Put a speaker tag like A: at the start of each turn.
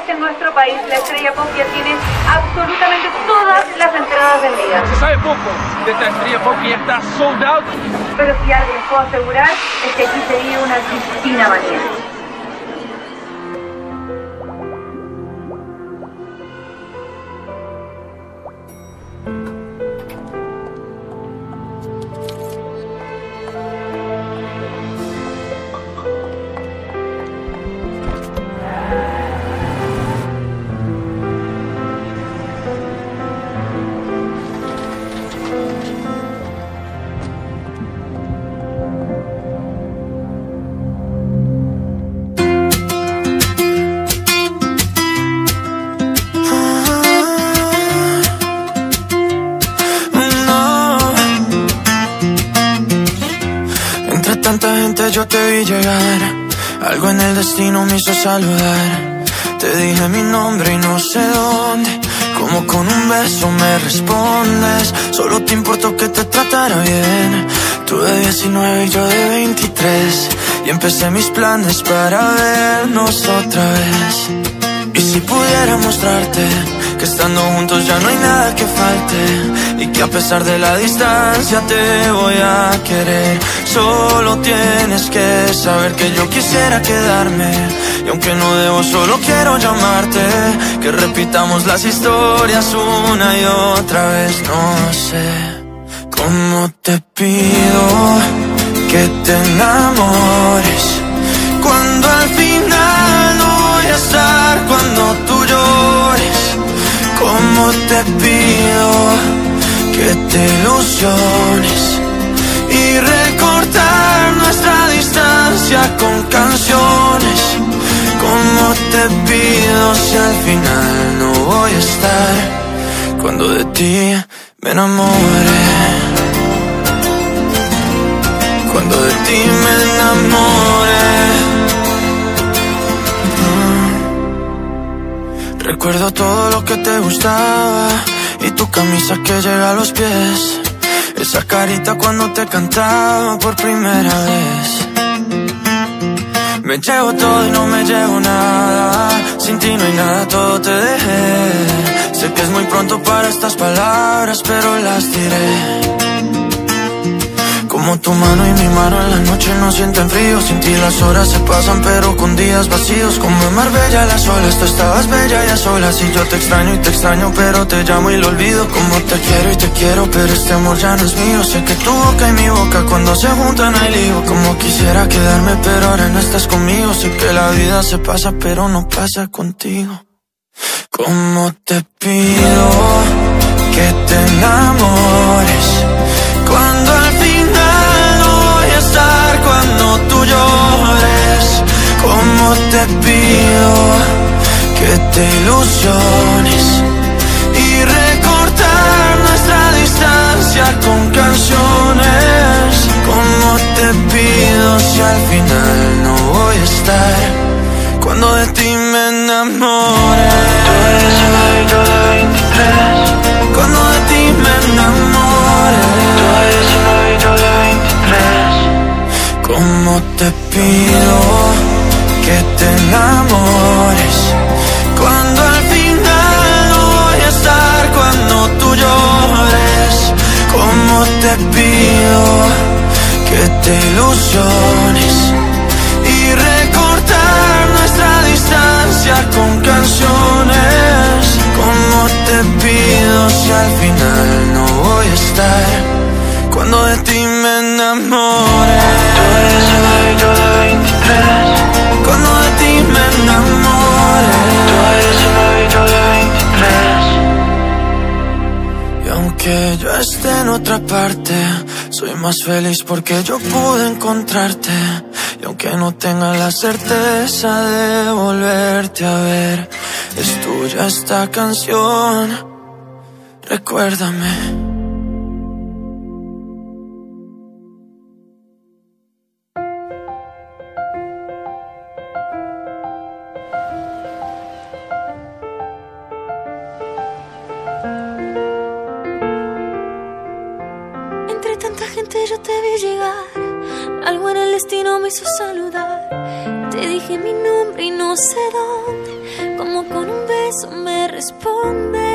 A: que en nuestro país la Estrella Pop ya tiene absolutamente todas las entradas vendidas.
B: Se sabe poco de esta Estrella Pop que ya está sold out.
A: Pero si algo les puedo asegurar es que aquí se vive una Cristina manía.
C: Tanta gente yo te vi llegar, algo en el destino me hizo saludar. Te dije mi nombre y no sé dónde, como con un beso me respondes. Solo te importó que te tratara bien. Tú de 19 y yo de 23, y empecé mis planes para vernos otra vez. Y si pudiera mostrarte que estando juntos ya no hay nada que falte, y que a pesar de la distancia te voy a querer. Solo tienes que saber que yo quisiera quedarme, y aunque no debo solo quiero llamarte, que repitamos las historias una y otra vez. No sé cómo te pido que te enamores, cuando al final no voy a estar cuando tú llores. Cómo te pido que te ilusiones y recortar nuestra distancia con canciones. Cómo te pido si al final no voy a estar cuando de ti me enamore, cuando de ti me enamore. Recuerdo todo lo que te gustaba y tu camisa que llega a los pies, esa carita cuando te cantaba por primera vez. Me llevo todo y no me llevo nada, sin ti no hay nada, todo te dejé. Sé que es muy pronto para estas palabras, pero las diré. Como tu mano y mi mano en la noche no sienten frío, sin ti las horas se pasan pero con días vacíos. Como en Marbella las olas, tú estabas bella y a solas, y yo te extraño y te extraño pero te llamo y lo olvido. Como te quiero y te quiero pero este amor ya no es mío. Sé que tu boca y mi boca cuando se juntan hay lío. Como quisiera quedarme pero ahora no estás conmigo. Sé que la vida se pasa pero no pasa contigo. Como te pido que te enamores, cuando al final no voy a estar cuando tú llores. Como te pido que te ilusiones y recortar nuestra distancia con canciones. Como te pido si al final no voy a estar cuando de ti me enamore. Tú de 19 y yo de 23, cuando de ti me enamore. Tú de 19 y yo de 23. Como te pido que te enamores, cuando al final no voy a estar cuando tú llores. Como te pido que te ilusiones y recortar nuestra distancia con canciones. Como te pido si al final no voy a estar cuando de ti me enamore. Tú de 19 y yo de 23, cuando de ti me enamore. Tú de 19 y yo de 23. Y aunque yo esté en otra parte, soy más feliz porque yo pude encontrarte. Y aunque no tenga la certeza de volverte a ver, es tuya esta canción, recuérdame.
D: Entre tanta gente yo te vi llegar, algo en el destino me hizo saludar. Te dije mi nombre y no sé dónde, como con eso me responde.